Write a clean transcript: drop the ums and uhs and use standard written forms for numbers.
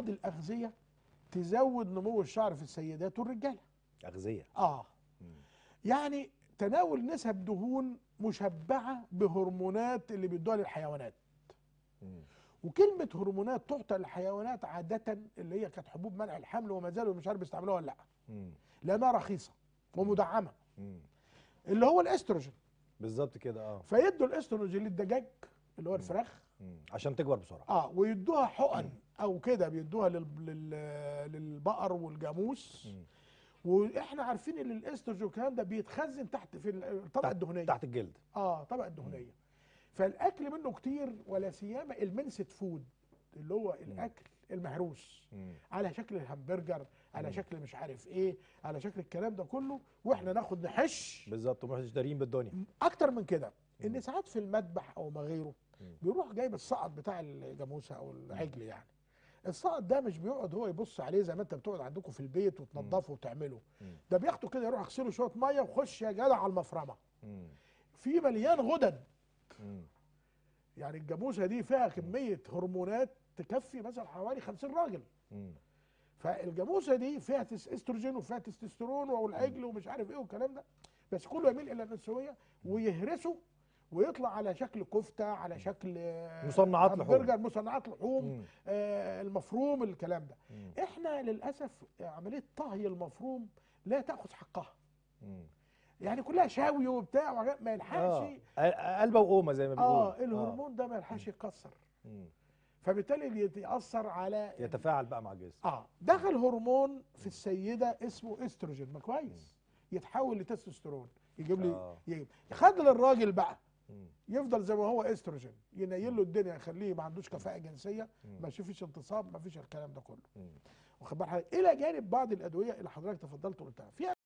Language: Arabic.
بعض الاغذيه تزود نمو الشعر في السيدات والرجاله. اغذيه. يعني تناول نسب دهون مشبعه بهرمونات اللي بيدوها للحيوانات. وكلمه هرمونات تعطى للحيوانات عاده اللي هي كانت حبوب منع الحمل، وما زالوا مش عارف بيستعملوها ولا لا، لانها رخيصه ومدعمه، اللي هو الاستروجين. بالظبط كده. فيدوا الاستروجين للدجاج اللي هو الفراخ عشان تكبر بسرعه. ويدوها حقن او كده بيدوها للبقر والجاموس. واحنا عارفين ان الاستروجين والكلام ده بيتخزن تحت في الطبقه الدهنيه، تحت الجلد. الطبقه الدهنيه. فالاكل منه كتير، ولا سيما المنسد فود اللي هو الاكل المهروس على شكل الهمبرجر، على شكل مش عارف ايه، على شكل الكلام ده كله، واحنا ناخد نحش. بالظبط، ومش دارين بالدنيا. اكتر من كده ان ساعات في المذبح او ما غيره بيروح جايب السقط بتاع الجاموسه او العجل. يعني السقط ده مش بيقعد هو يبص عليه زي ما انت بتقعد عندكم في البيت وتنضفه وتعمله. ده بياخده كده يروح يغسله شويه ميه وخش يا جدع على المفرمه. في مليان غدد. يعني الجاموسه دي فيها كميه هرمونات تكفي مثلا حوالي 50 راجل. فالجاموسه دي فيها استروجين وفيها تستوستيرون والعجل ومش عارف ايه والكلام ده، بس كله يميل الى النسويه ويهرسه ويطلع على شكل كفته، على شكل مصنعات لحوم، مصنعات لحوم، المفروم، الكلام ده. احنا للاسف عمليه طهي المفروم لا تاخذ حقها. يعني كلها شاوي وبتاع ما يلحقش قلبه وقومه زي ما بيقولوا. الهرمون ده ما يلحقش يتكسر، فبالتالي يتاثر على يتفاعل بقى مع الجسم. دخل هرمون في السيده اسمه استروجين، ما كويس، يتحول لتستوستيرون، يجيب لي خد للراجل بقى يفضل زي ما هو استروجين، ينيل له الدنيا، يخليه ما عندوش كفاءه جنسيه، ما فيش انتصاب، ما فيش الكلام ده كله. واخد بالك، الى جانب بعض الادويه اللي حضرتك تفضلت وقلتها. في